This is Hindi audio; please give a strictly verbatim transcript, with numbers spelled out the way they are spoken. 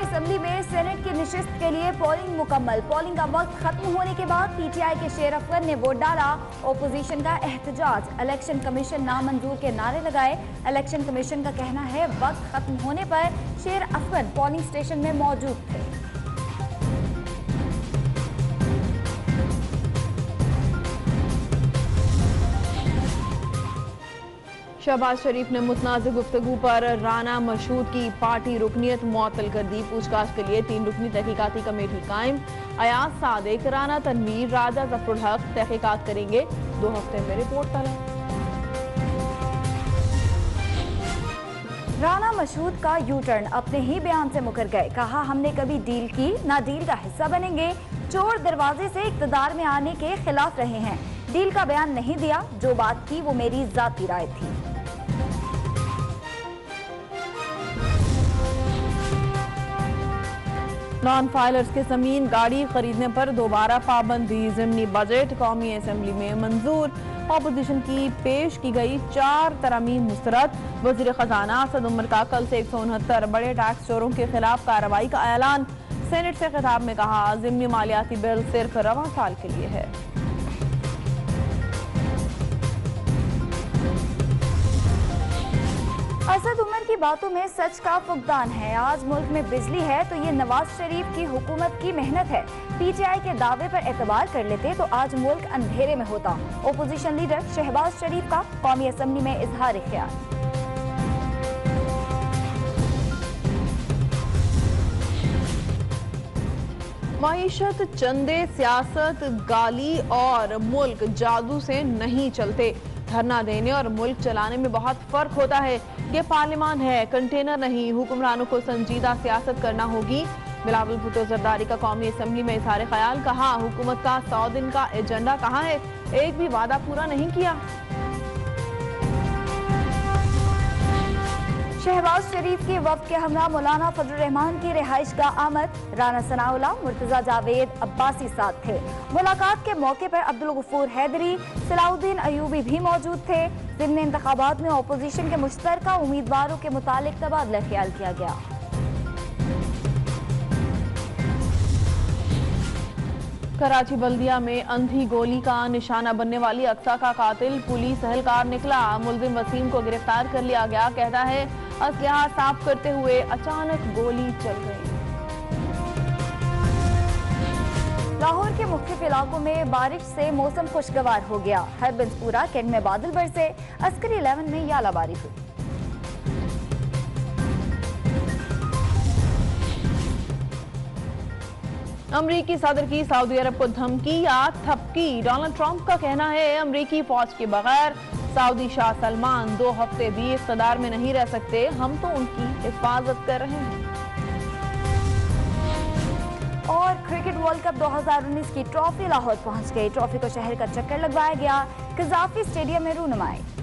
कौमी असम्बली में सेनेट की निशिस्त के लिए पोलिंग मुकम्मल। पोलिंग का वक्त खत्म होने के बाद पीटीआई के शेर अफगर ने वोट डाला। ओपोजिशन का एहतजाज, इलेक्शन कमीशन नामंजूर के नारे लगाए। इलेक्शन कमीशन का कहना है वक्त खत्म होने पर शेर अफगर पोलिंग स्टेशन में मौजूद थे। शहबाज शरीफ ने मुतनाज़ गुफ्तगू पर राना मशहूद की पार्टी रुकनियत मुअत्तल कर दी। पूछताछ के लिए तीन रुकनी तहकीकाती कमेटी कायम। अयाज सादिक, राना तनवीर, राजा जफरुल हक तहकीकात करेंगे। दो हफ्ते में रिपोर्ट तलब। राना मशहूद का यू टर्न, अपने ही बयान से मुकर गए। कहा हमने कभी डील की ना डील का हिस्सा बनेंगे। चोर दरवाजे से इक़्तिदार में आने के खिलाफ रहे हैं। डील का बयान नहीं दिया, जो बात की वो मेरी जाती राय थी। नॉन फाइलर्स के जमीन गाड़ी खरीदने पर दोबारा पाबंदी। ज़िमनी बजट कौमी असम्बली में मंजूर। ऑपोजिशन की पेश की गई चार तरमीम मुस्तरद। वज़ीर खजाना असद उमर का कल से एक सौ उनहत्तर बड़े टैक्स चोरों के खिलाफ कार्रवाई का ऐलान। सेनेट से खिताब में कहा ज़िमनी मालियाती बिल सिर्फ रवां साल के लिए है। असद उमर की बातों में सच का फुकदान है। आज मुल्क में बिजली है तो ये नवाज शरीफ की हुकूमत की मेहनत है। पीटीआई के दावे पर एतबार कर लेते तो आज मुल्क अंधेरे में होता। ओपोजिशन लीडर शहबाज शरीफ का कौमी असम्बली में इजहार ख्याल। मईशत, चंदे, सियासत, गाली और मुल्क जादू से नहीं चलते। धरना देने और मुल्क चलाने में बहुत फर्क होता है। ये पार्लियामान है, कंटेनर नहीं। हुक्मरानों को संजीदा सियासत करना होगी। बिलावल भुट्टो जरदारी का कौमी असम्बली में इज़हार ख्याल। कहा हुकूमत का सौ दिन का एजेंडा कहाँ है, एक भी वादा पूरा नहीं किया। शहबाज शरीफ के वफ्द के हमरा मौलाना फजल रहमान की रिहाइश का आमद। राना सनाउल्लाह, मुर्तजा जावेद, अब्बासी साथ थे। मुलाकात के मौके पर अब्दुल गफूर हैदरी, सलाउद्दीन अयूबी भी मौजूद थे। ज़िमनी इंतखाबात में ओपोजिशन के मुश्तरका उम्मीदवारों के मुतालिक तबादला ख्याल किया गया। कराची बल्दिया में अंधी गोली का निशाना बनने वाली अक्सा का कातिल पुलिस एहलकार निकला। मुलजिम वसीम को गिरफ्तार कर लिया गया। कहता है असलहा साफ करते हुए अचानक गोली चल गई। लाहौर के मुख्तलिफ इलाकों में बारिश से मौसम खुशगवार हो गया। हरबंसपुरा कैंट में बादल बरसे। अस्करी इलेवन में यालाबारी हुई। अमरीकी सदर की सऊदी अरब को धमकी या थपकी। डोनाल्ड ट्रंप का कहना है अमरीकी फौज के बगैर सऊदी शाह सलमान दो हफ्ते भी इख्तिदार में नहीं रह सकते। हम तो उनकी हिफाजत कर रहे हैं। और क्रिकेट वर्ल्ड कप दो हज़ार उन्नीस की ट्रॉफी लाहौर पहुंच गई। ट्रॉफी को शहर का चक्कर लगवाया गया। कजाफी स्टेडियम में रूनुमाई।